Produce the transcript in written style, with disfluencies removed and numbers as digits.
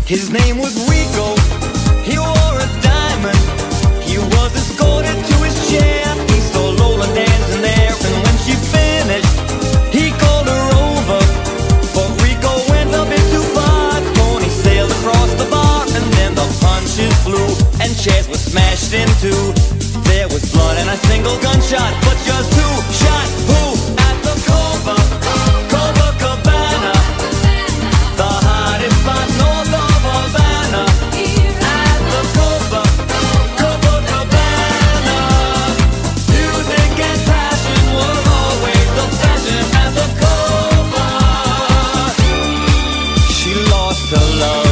His name was Rico, he wore a diamond. He was escorted to his chair, he saw Lola dancing there. And when she finished, he called her over, but Rico went a bit too far. Tony sailed across the bar, and then the punches flew, and chairs were smashed in two. There was blood and a single gunshot, but just who shot who at the Copacabana, the hottest spot north of Havana. At the Copacabana, music and passion were always the fashion at the Copa. She lost her love.